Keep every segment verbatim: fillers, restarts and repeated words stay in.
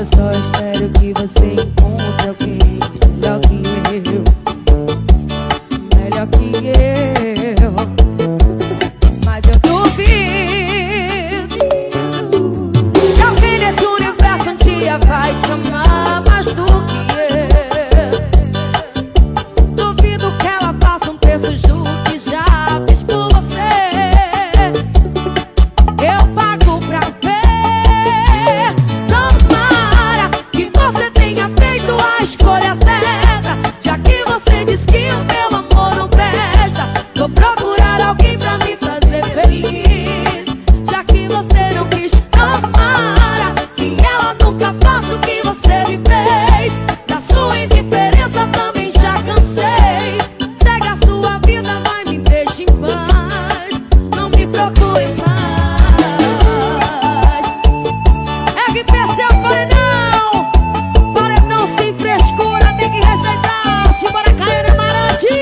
Eu só espero que você encontre alguém melhor que eu, melhor que eu. Mas eu duvido que alguém nesse universo um dia vai te amar mais do que eu. Duvido que ela faça um terço do que já fiz por você. Eu pago pra ver. Tomara que você tenha feito a escolha certa, já que você diz que o meu amor não presta. Vou procurar alguém pra me fazer feliz, já que você não quis. Tomara que ela nunca faça o que você me fez. Da sua indiferença também já cansei. Segue a sua vida, mas me deixe em paz. Não me procure mais. É que fechei o paredão. Paredão sem frescura, tem que respeitar. Simbora, Caiane Amarante.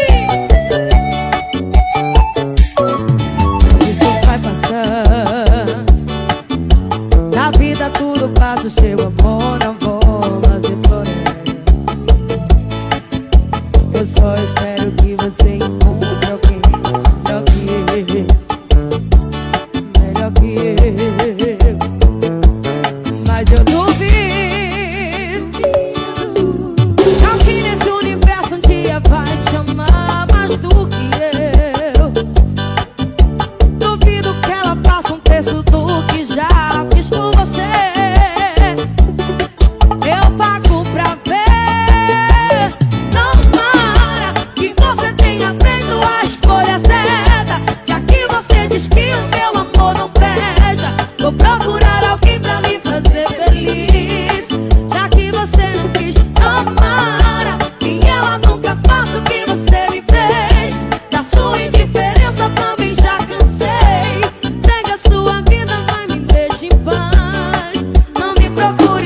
Isso vai passar. Na vida tudo passa, o seu amor não vou fazer por ela. Eu só espero que você encontre alguém melhor que eu, melhor que eu. Mas eu duvido que alguém nesse universo um dia vai te amar mais do que eu. Duvido que ela faça um terço do que já fiz por você. Eu pago pra ver. Tomara que você tenha feito a escolha certa, já que você diz que o meu amor não presta. Vou procurar alguém pra me fazer feliz, já que você não quis. Tomara que ela nunca faça o que você me fez. Da sua indiferença também já cansei. Segue a sua vida, mas me deixe em paz. Não me procure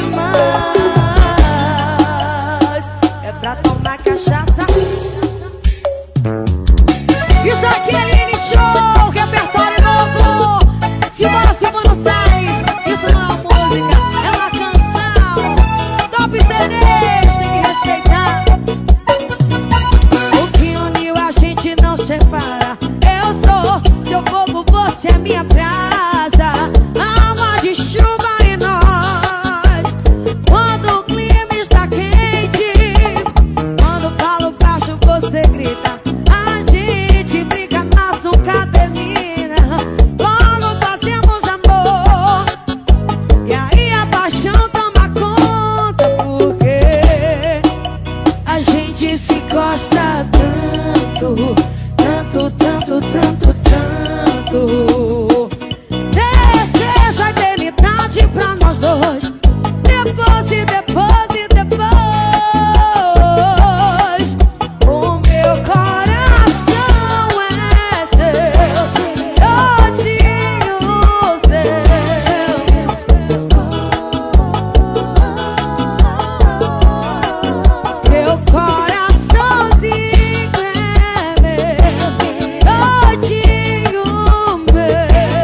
mais. É pra tomar cachaça. Isso aqui é Lini Show, repertório novo. Simbora, Silvano Salles. Isso não é uma música, é uma canção. Top C Ds, tem que respeitar. O que uniu a gente não separa. Eu sou seu fogo, você é minha brasa. Água de chuva em nós. Quando o clima está quente, quando falo baixo você grita. A gente briga, mas nunca termina. Logo fazemos amor, e aí a paixão toma conta. Porque a gente se gosta tanto, tanto, tanto, tanto, tanto. Desejo a eternidade pra nós dois. Depois e depois e depois. O meu coração é seu, todinho seu. Seu coraçãozinho é meu, todinho meu.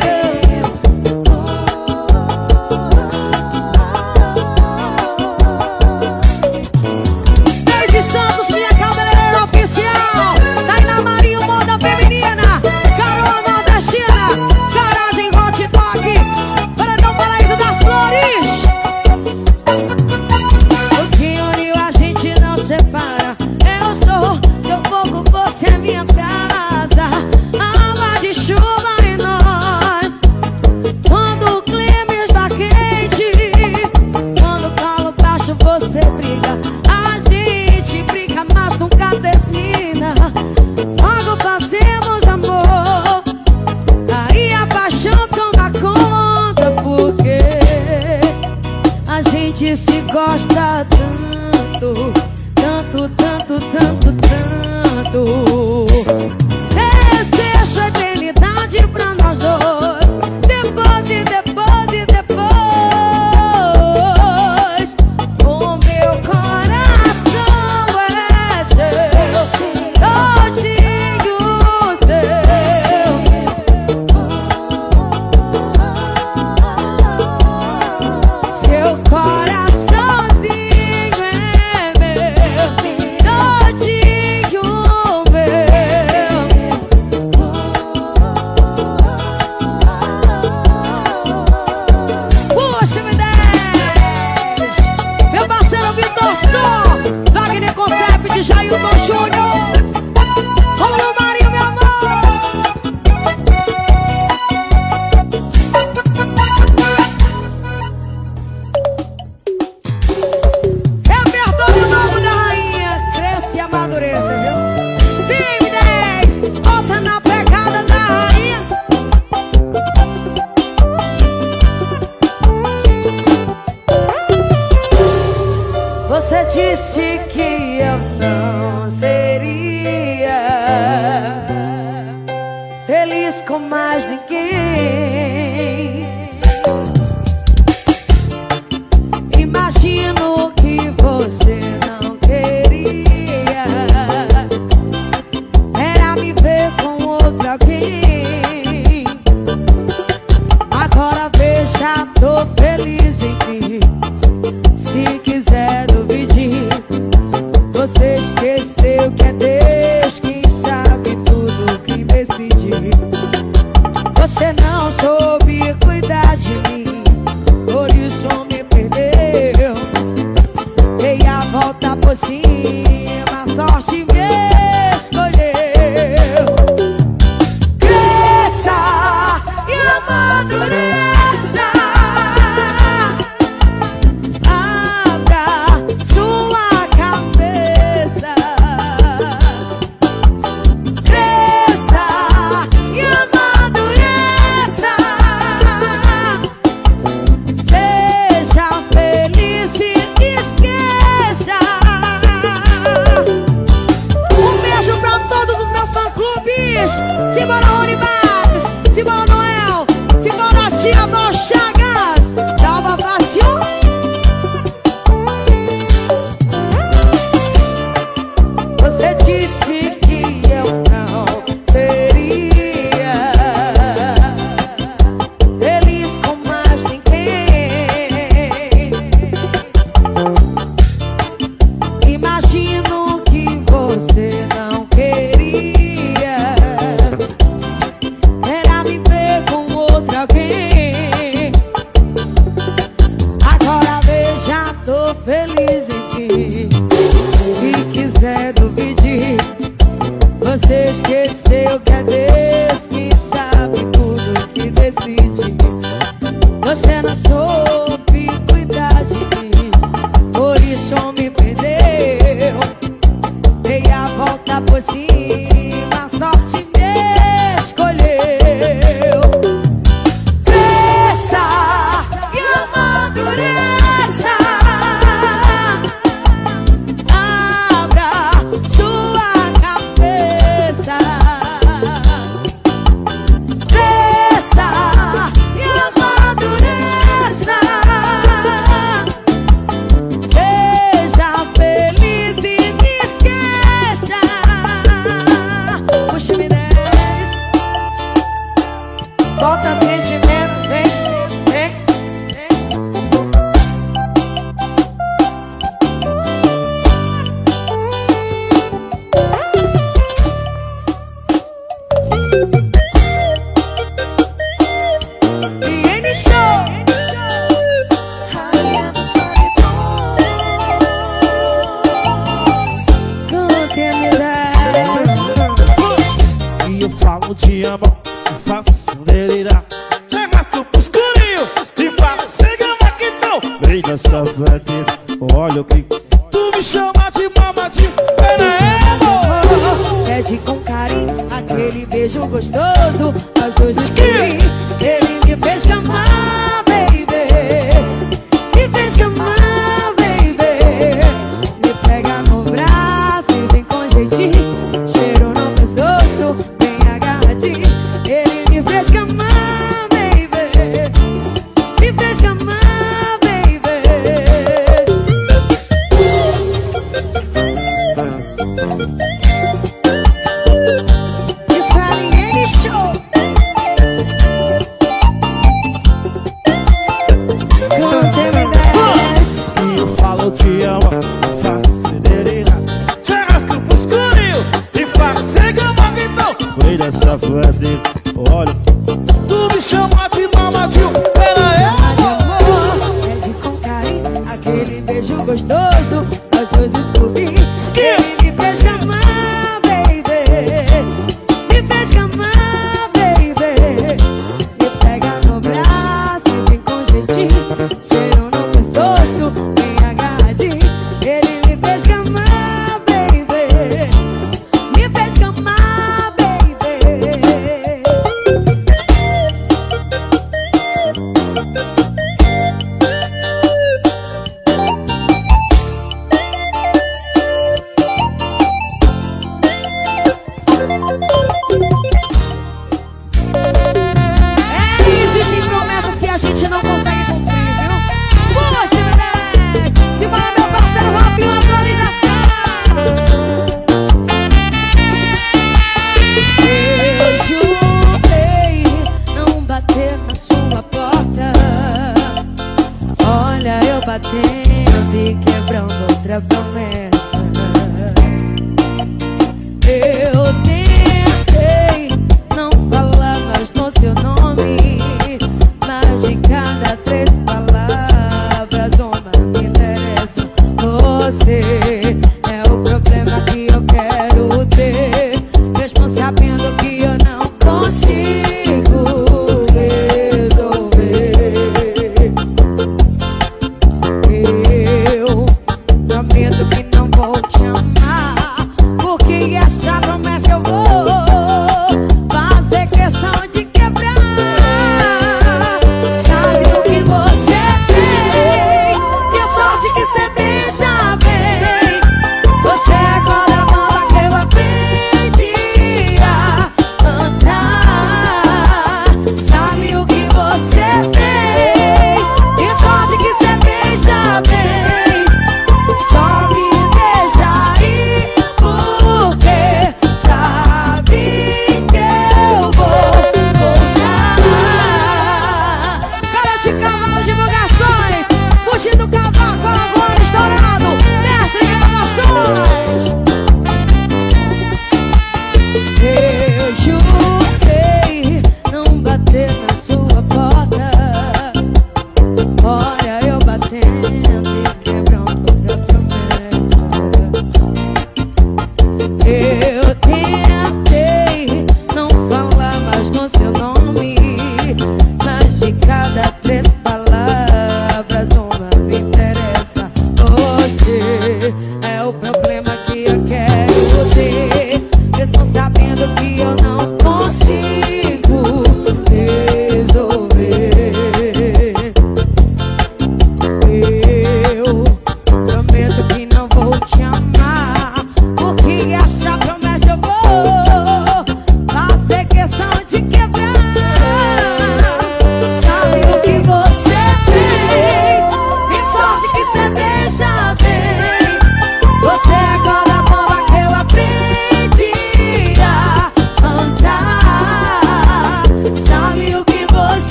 Desde Santos, minha cabeleireira oficial. Tainá Marinho, moda feminina. Carol nordestina, garagem hot dog. Paredão Paraíso das Flores. O que uniu a gente não separa. Eu sou teu fogo, você é minha brasa. Água de chuva em nós. Quando o clima está quente, quando falo baixo você briga. A gente briga, mas nunca termina. Logo fazemos amor, aí a paixão toma conta. Porque a gente se gosta tanto, tanto, tanto, tanto, tanto. Desejo a eternidade pra nós dois. Depois e depois e depois. O meu coração é seu, todinho seu. Seu coração disse que eu não seria feliz com mais ninguém. Imagino que você não queria era me ver com outro alguém. Agora veja, tô feliz em mim. Se quiser dividir, você esqueceu que é Deus quem sabe tudo que decidi. Você não soube cuidar de mim, por isso me perdeu. Dei a volta por cima, a sorte me escolheu. Cresça e amadureça, abra sua cabeça. Cresça e amadureça, seja feliz e esqueça. Um beijo pra todos os meus fã-clubes. Simbora Rony Barros, simbora Noel, simbora Tia Mó Chagas, Dalva Fácil. Você disse que eu não seria feliz com mais ninguém. Imagino que você não queria era me ver com outro alguém. Agora veja, tô feliz em mim. Se quiser dividir, você esqueceu que é Deus que sabe tudo que decide. Você não soube cuidar de mim, por isso me perdeu. Dei a volta por cima, a sorte me escolheu. Cresça e amadureça, abra sua cabeça. Cresça e amadureça, seja feliz e me esqueça. Puxa-me dez, bota sentimento, vem, vem, vem. E N Show. Cante-me dez. E eu falo te amo, e faço delirar. Chega tu pro escurinho e faço segurar que não. Vem nessa festa, olha o que tu me chama de mamadinho. Pera amor, Pede com carinho aquele beijo gostoso, nós dois descobri. Ele me fez chamar, baby, me fez chamar, baby. Me pega no braço e vem com jeitinho, cheiro no pescoço, bem agarradinho. Ele me fez chamar, baby, me fez chamar, baby. Israel N Show. Cante-me dez. e eu falo te amo, e faço delirar. Chega tu pro escurinho e faço segurar que não. Vem nessa festa, olha tu me chama de mamadinho. Pera aí amor, Pede com carinho aquele beijo gostoso, nós dois descobri. Ele me fez chamar, baby, me fez chamar, baby. Me pega no braço e vem com jeitinho, cheiro no pescoço, bem agarradinho. Ele me fez chamar, baby, me fez chamar, baby. batendo e quebrando outra promessa. Eu tentei não falar mais no seu nome, mas de cada três palavras uma me interessa. Você é o problema que eu quero ter, mesmo sabendo que eu não consigo resolver. Eu prometo que não vou te amar, porque essa promessa eu vou fazer questão de quebrar. Sabe o que você tem? Que sorte que você beija bem. Você é a corda bamba que eu aprendi a andar. Sabe o que você tem? Que sorte que você beija bem. Só me deixa ir, porque sabe que eu vou voltar. Cara de cavalo, divulgações, fugindo do cavaco, agora estourado, mestre de gravações. Eu jurei não bater na sua porta, olha eu batendo e quebrando outra promessa. Eu tentei não falar mais no seu nome, mas de cada três palavras uma me interessa. Você é o problema que eu quero ter, mesmo sabendo que eu não consigo resolver. Eu prometo que não vou te amar, porque essa promessa eu vou fazer questão de quebrar. Sabe o que você tem? Que sorte que você beija bem. Você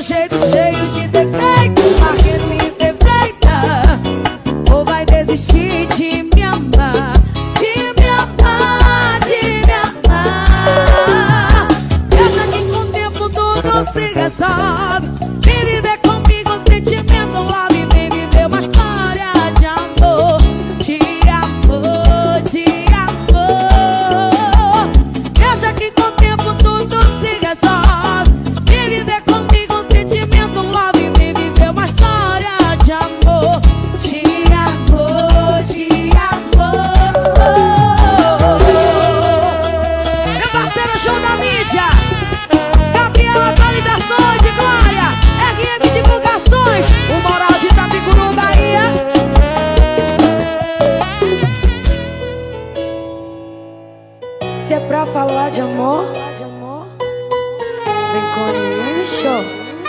jeito cheio de defeito, marquendo imperfeita. Ou vai desistir de me amar, de me amar, de me amar. Deixa que com o tempo tudo se resolve. Vem viver comigo um sentimento love. Vem viver uma história de amor, de amor, de amor. Deixa que com o tempo tudo se resolve. Vem viver comigo um sentimento love. Vem viver uma história de amor, de amor, de amor. Meu parceiro João da mídia, Gabriel Atualizações de Glória, R M Divulgações, o Moral de Itapicuru, Bahia. Se é pra falar de amor, vem com ele, show.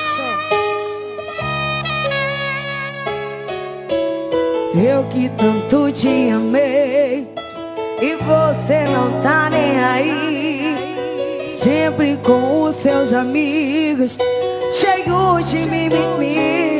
Eu que tanto te amei e você não tá nem aí, sempre com os seus amigos, cheio de mimimi.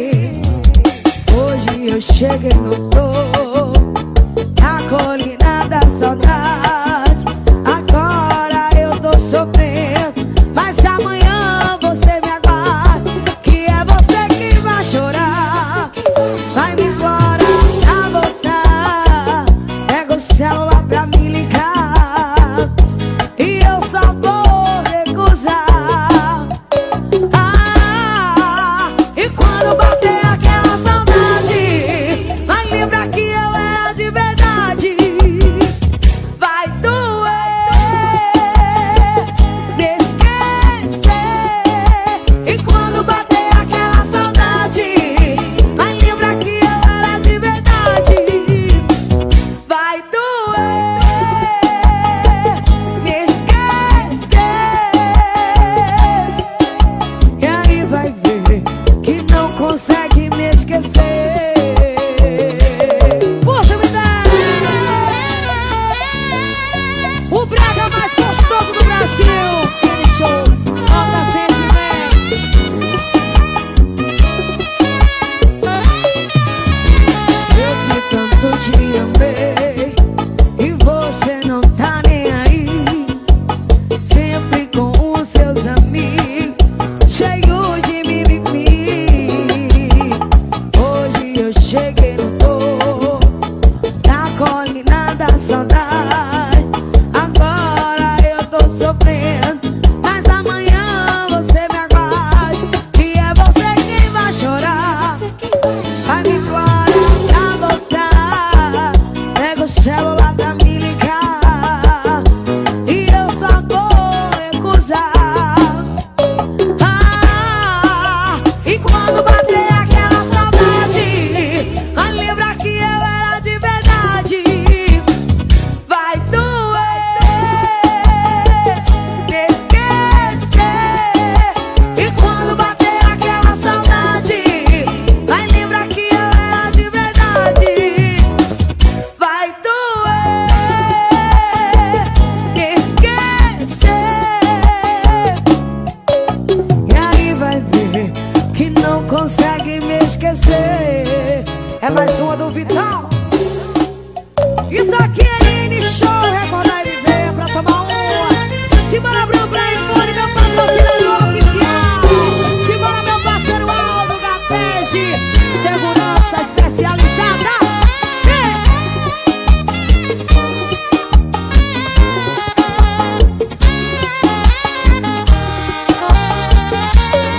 Hoje eu cheguei no topo, a colina da saudade. Agora eu tô sofrendo, mas amanhã você me aguarda, que é você que vai chorar. Vai me embora pra voltar, pega o celular pra me ligar, e eu só vou recusar. Ah, e quando bater aquela saudade, vai lembrar que eu era de verdade. Vai doer me esquecer. E quando bater aquela saudade, vai lembrar que eu era de verdade. Vai doer me esquecer. E aí vai ver que não consegue me esquecer. Poxa, me dá o brega mais gostoso do Brasil. Aquele show, nota sentimento. Eu que tanto te amei e você não tá nem aí, sempre com os seus amigos, cheio de mimimi. Hoje eu cheguei no topo da colina da saudade. Agora eu tô sofrendo, mas amanhã você me aguarde, que é você quem vai chorar. Vai me embora pra voltar, pega o celular pra me ligar, e eu só vou recusar. Ah, e quando bater aquela saudade, vai lembrar que eu era de verdade. Vai doer me esquecer. E quando bater aquela saudade, vai lembrar que eu era de verdade. Vai doer me esquecer. E aí vai ver que não consegue me esquecer. É mais uma do Vital. Isso aqui é Nini Show, recordar e viver pra tomar uma. Simbora pro Braimone, meu patrocinador oficial. Simbora meu parceiro Aldo Gapege, segurança especializada.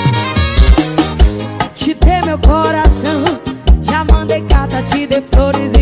Te dei meu coração, já mandei carta, te dei flores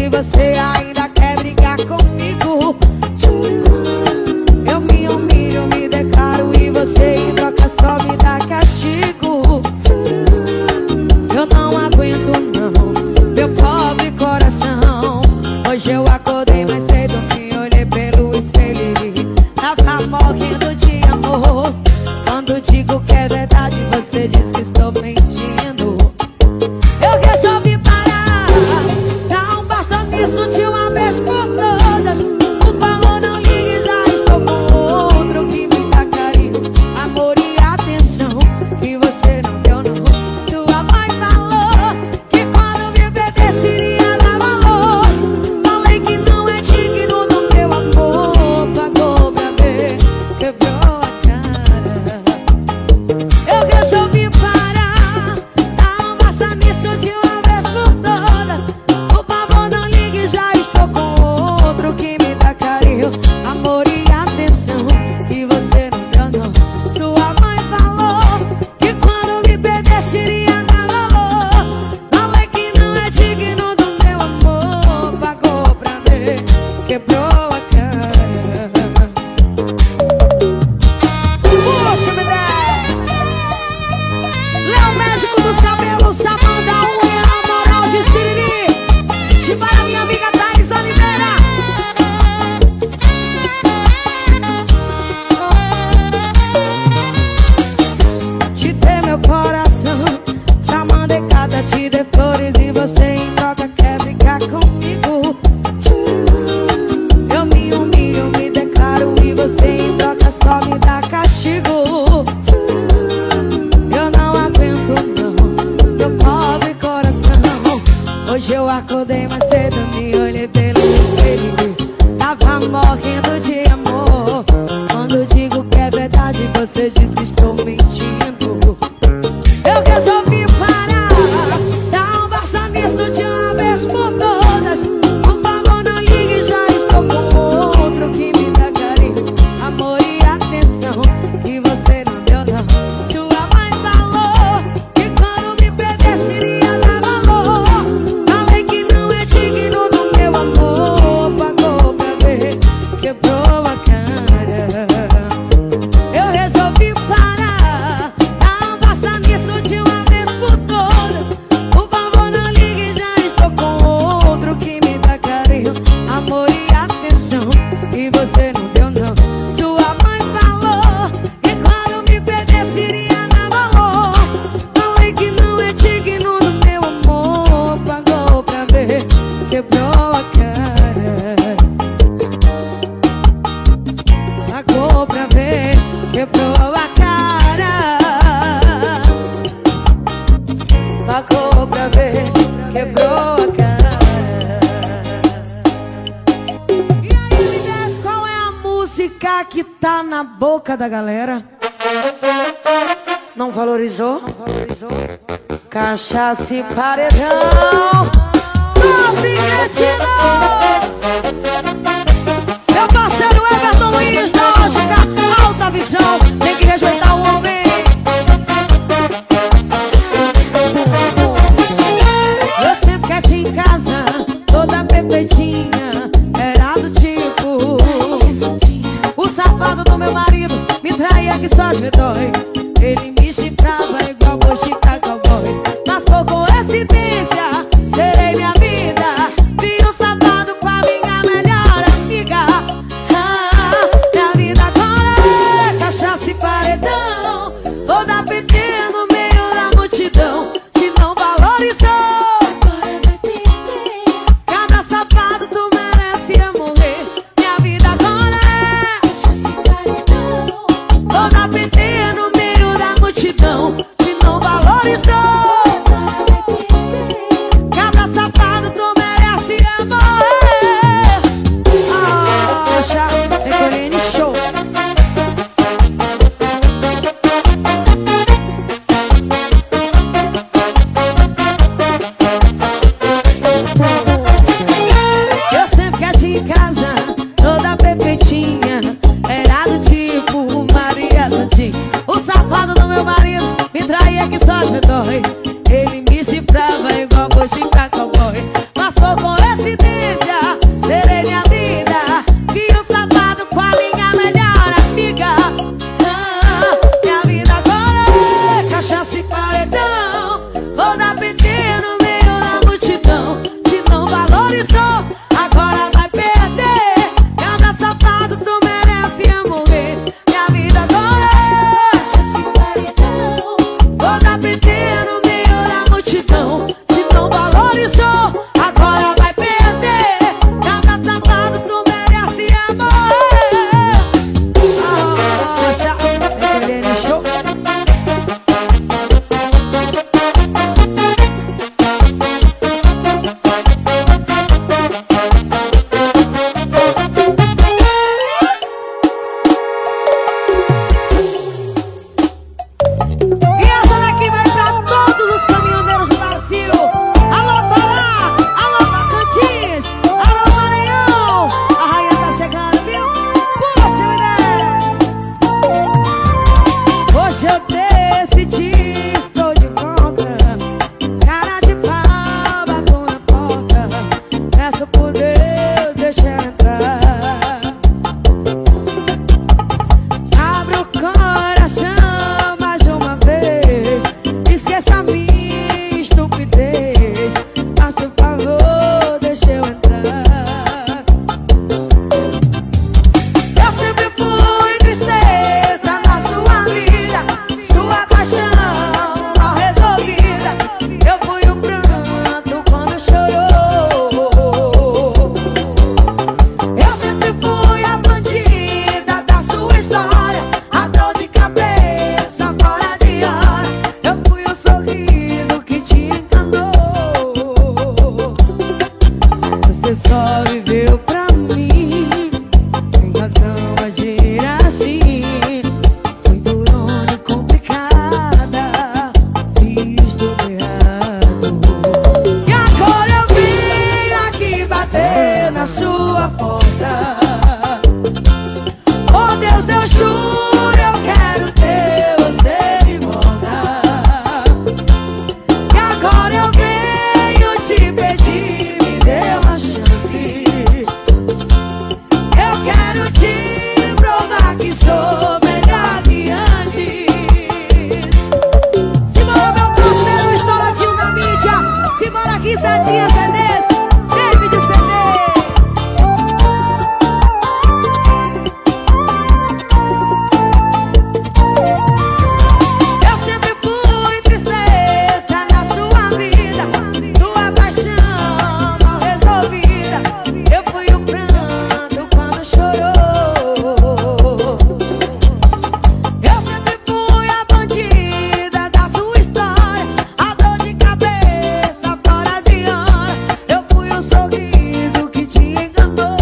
Hoje eu acordei mais cedo, me olhei pelo espelho, tava morrendo de amor. Quando digo que é verdade, você diz que estou mentindo. Eu resolvi parar, dá um basta nisso de uma vez por todas. Por favor não ligue, já estou com outro que me dá carinho, amor e atenção que você não deu não. Sua mãe falou que quando me perdesse iria dar valor. Falei que não é digno do meu amor, pagou pra ver, quebrou a cara. Eu resolvi parar, não basta nisso de uma vez por todas. Por favor não ligue, já estou com outro que me dá carinho, amor e atenção que você não deu não. Sua mãe falou que quando me perdesse iria dar valor. Falei que não é digno do meu amor, pagou pra ver, quebrou a cara. Pagou pra ver, quebrou a cara. Pagou pra ver, quebrou a cara. E aí, me diz qual é a música que tá na boca da galera? Não valorizou? Não valorizou? Cachaça e paredão. Sofre meu parceiro Everton Luiz da Lógica, alta visão, tem que respeitar o homem. Eu sempre quietinha em casa, toda perfeitinha, era do tipo o safado do meu marido me traía que só te dói. Ele me chifrava igual bochita cowboy, mas por coincidência serei minha vida. Vi o safado com a minha melhor amiga. Ah, minha vida agora é cachaça e paredão. Vou dar P T no meio da multidão. Se não valorizou, agora vai perder. Cada safado tu merece morrer. Minha vida agora é cachaça e paredão. Vou dar P T no meio da multidão. Se não valorizou, cada safado tu merece morrer. Ah, já decorei no show. Eu sempre quietinha em casa, toda perfeitinha, era do tipo Maria Santinha. O safado do meu marido me traía que só te dói. Ele me chifrava igual bochita cowboy, mas por coincidência serei minha vida. Vi o safado com a minha melhor amiga. Ah, minha vida agora é cachaça e paredão. Vou dar P T no meio da multidão. Se não valorizou, agora vai perder. Cada safado tu merece morrer. Minha vida agora é cachaça e paredão. Vou dar P T no meio na sua porta. Oh Deus, eu juro, eu quero ter você de volta. E agora eu venho te pedir, me dê uma chance. Eu quero te provar que sou melhor que antes. Simbora, meu parceiro, estouradinho na mídia. Simbora, Guizadinha C Ds, David C D. Eu sempre fui tristeza na sua vida, tua paixão mal resolvida. Eu fui o pranto quando chorou. Eu sempre fui a bandida da sua história, a dor de cabeça fora de hora. Eu fui o sorriso que te enganou.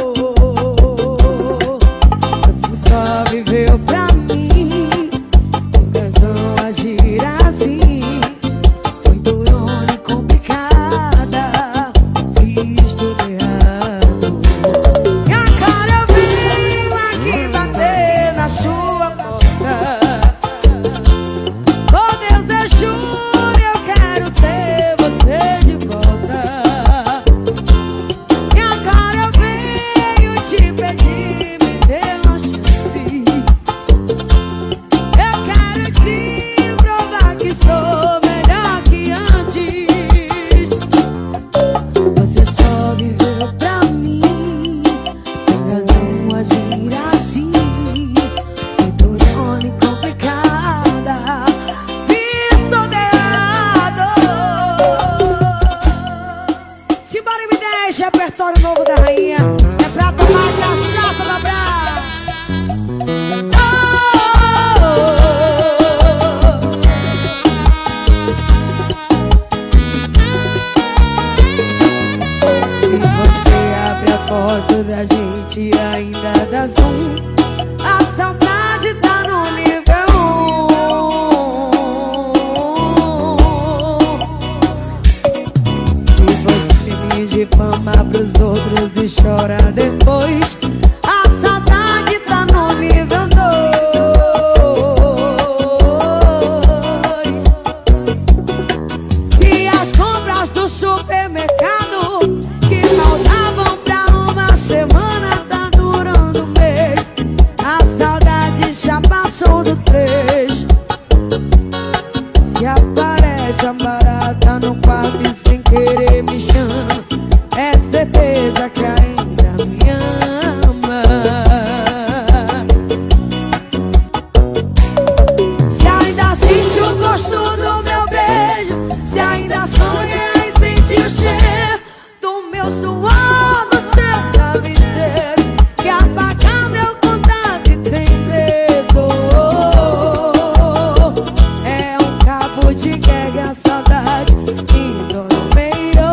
Você só viveu pra mim, nunca vão agir assim. Foi durona e complicada, fiz tudo errado. E agora eu venho aqui bater na sua porta. Oh Deus, eu juro, eu quero ter você de volta. E agora eu venho te pedir, me dê uma chance. Eu quero te provar que sou melhor que antes. Você só viveu pra mim, sem razão agir assim. Foi durona e complicada, fiz tudo errado. Simbora, M dez, repertório novo da rainha. É pra tomar cachaça da praia. Se você abre a porta da gente ainda dá zoom. A saudade tá no nível um. Se você me difama pros outros e chora depois, a saudade tá no nível dois. Se as compras do supermercado que faltavam pra uma semana tá durando um mês, a saudade já passou do três. Se aparece a barata no quarto e sem querer me chama, é certeza que ainda me ama. Se ainda sente o gosto do meu beijo, se ainda sonha em sentir o cheiro do meu suor no seu travesseiro, que apagar meu contato e tem medo. É um cabo de guerra, a saudade indo no meio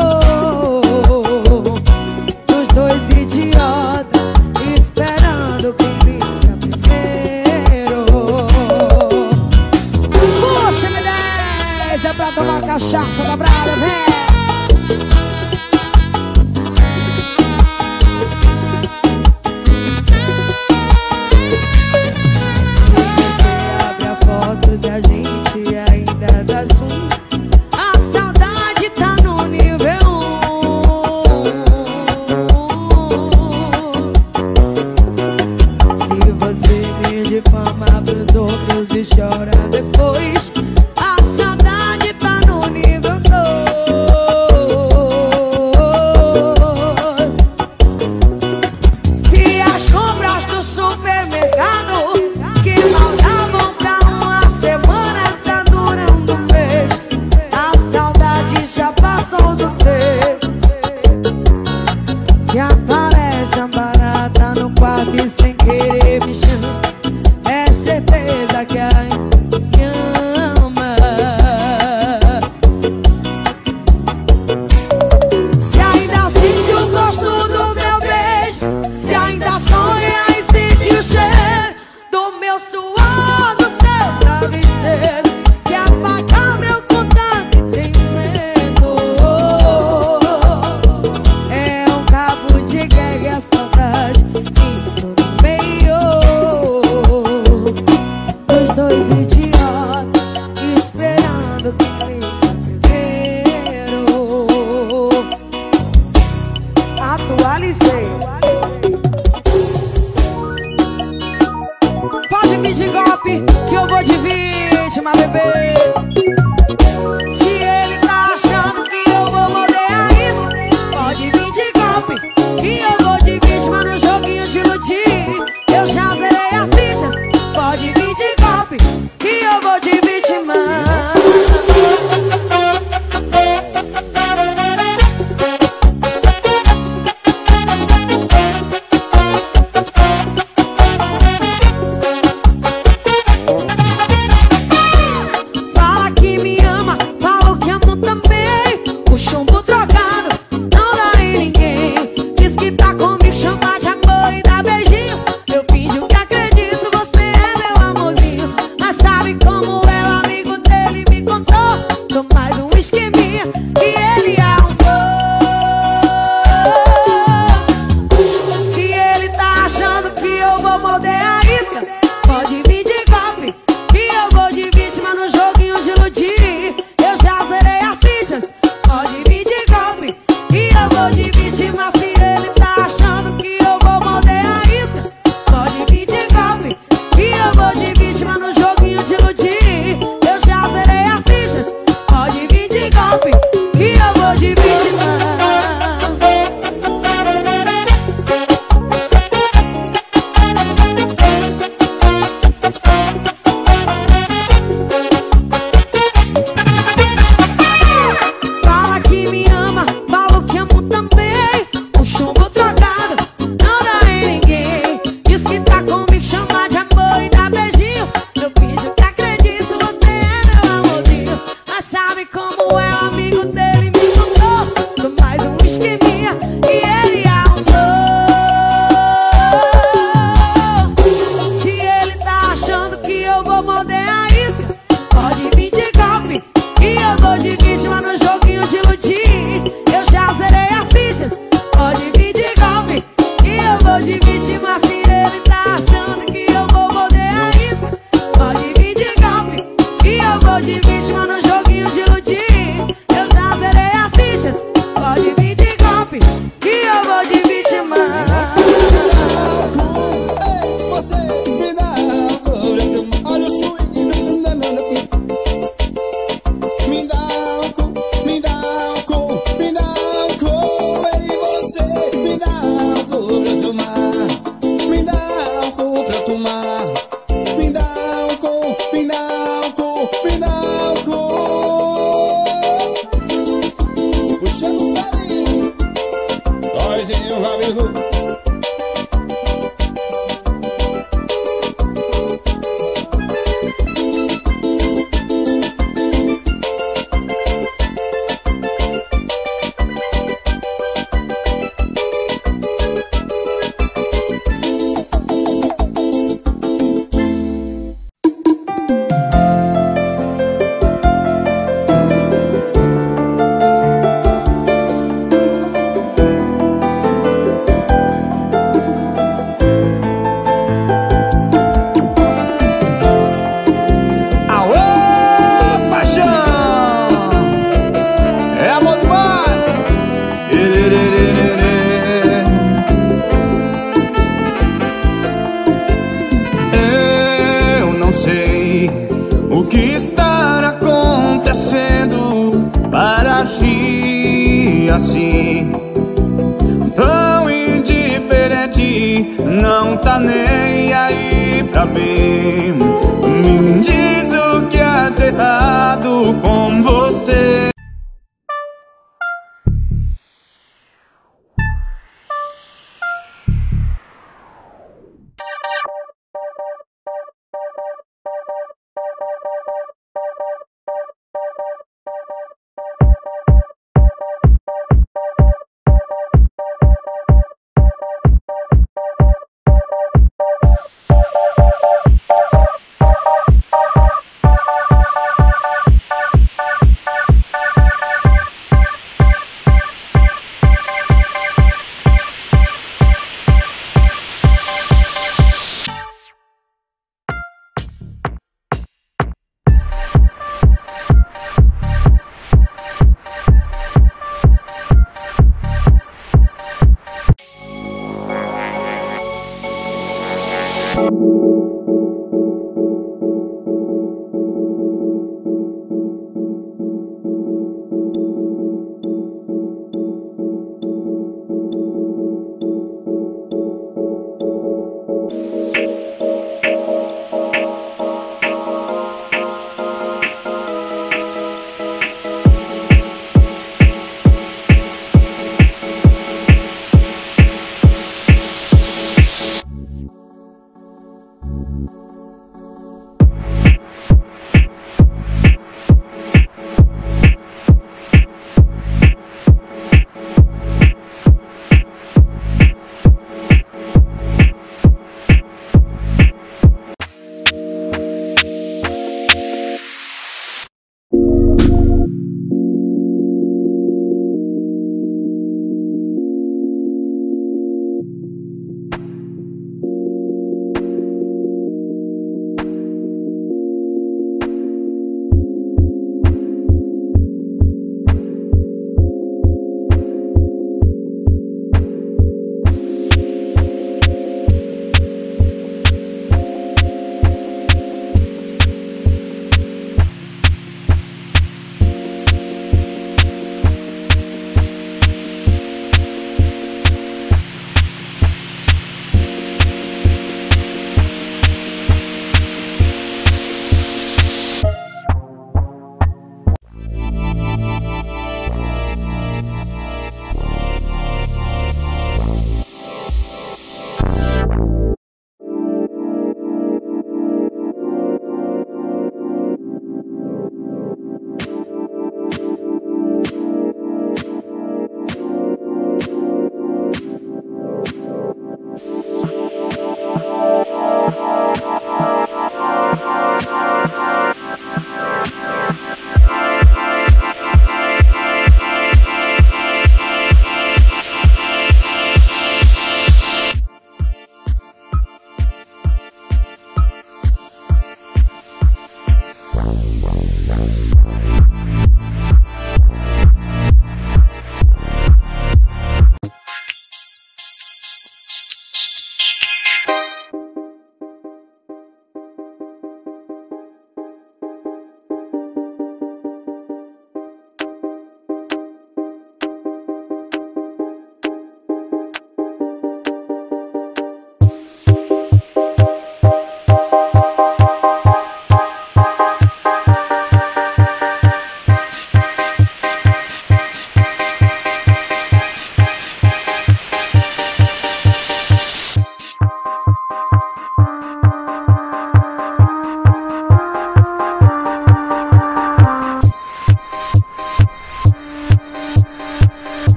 dos dois idiotas, esperando quem brinca primeiro. Puxa, M dez, é pra tomar cachaça da brada, vem. Abre a foto da gente ainda dá zoom. A saudade tá no nível um. Se você me difama pros outros e chora depois, a saudade tá no nível dois. esqueminha e ele arrumou. Se ele tá achando que eu vou morder a isca, pode vir de golpe e eu vou de vítima no joguinho de iludir. Eu já zerei as fichas, pode vir de golpe e eu vou de vítima. Se ele tá achando que eu vou morder a isca, pode vir de golpe e eu vou de vítima no joguinho de iludir. Eu já zerei as fichas, pode vir de golpe e eu vou de vítima. Fala que me ama, falo que amo também. O chumbo trocado não dá em ninguém. Diz que tá comigo, chama de amor e dá beijinho. Eu finjo que acredito, você é meu amorzinho. Mas sabe como é, o amigo dele me contou. Sou mais um esqueminha e ele arrumou. Se ele tá achando que eu vou morder a isca, pode vir de golpe e eu vou de vítima no joguinho de iludir. Eu já zerei as fichas, pode vir de golpe e eu vou de vítima. Se ele tá achando que eu vou morder a isca, pode vir de golpe e eu vou de vítima no joguinho de iludir. Eu já zerei as fichas, pode vir de golpe e eu vou de vítima. Você me dá olha o swing, me dá um cu, me dá um cu, me dá um cu. Ei, você me dá um cu pra tomar, me dá um cu pra tomar, me dá um cu, me dá um cu, me dá um cu. Puxando o salinho, Toizinho Robin Hood. Assim, tão indiferente, não tá nem aí pra mim. Me diz o que há de errado com você.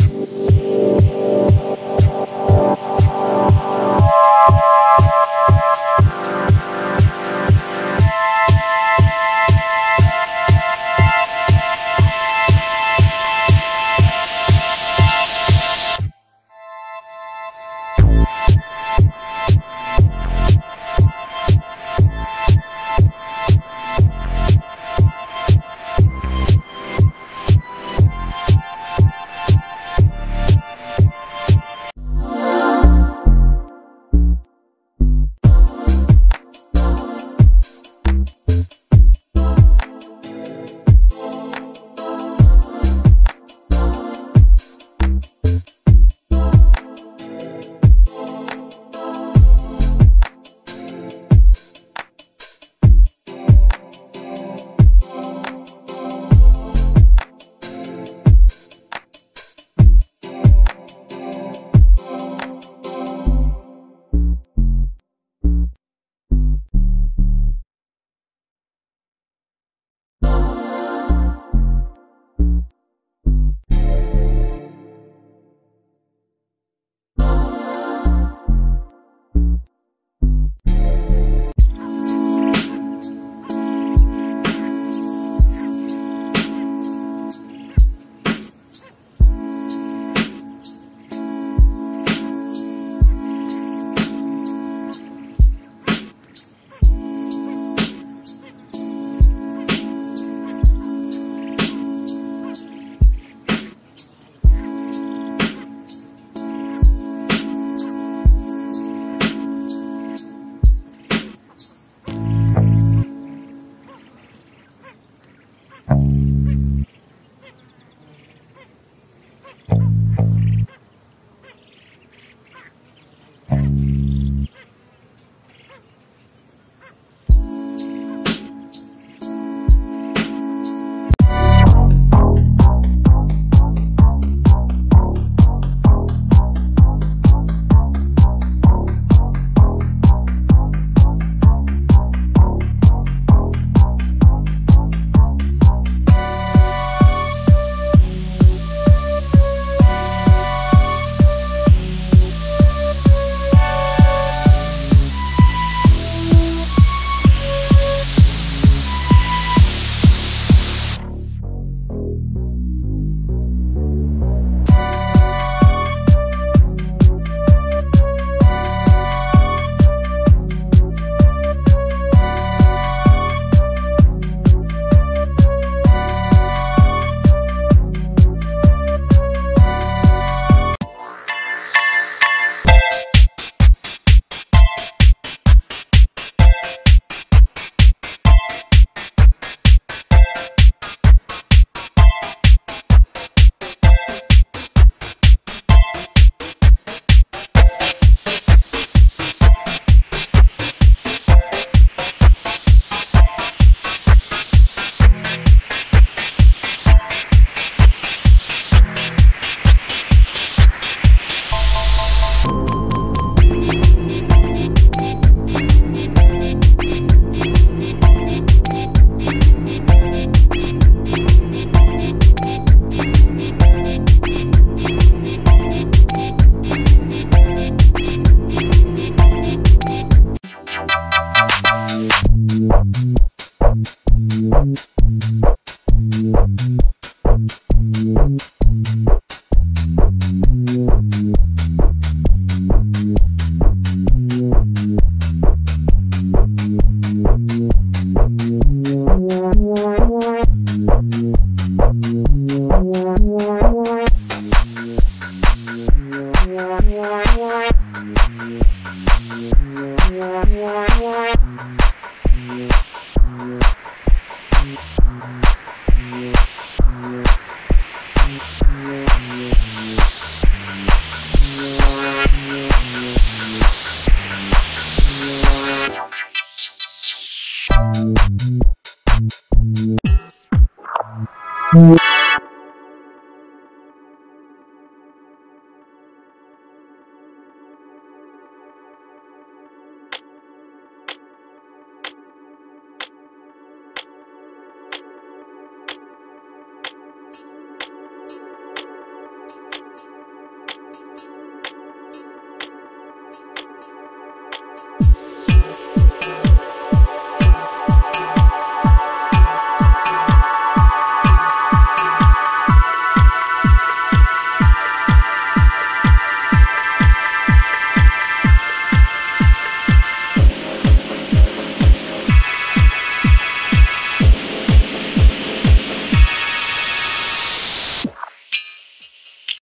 Música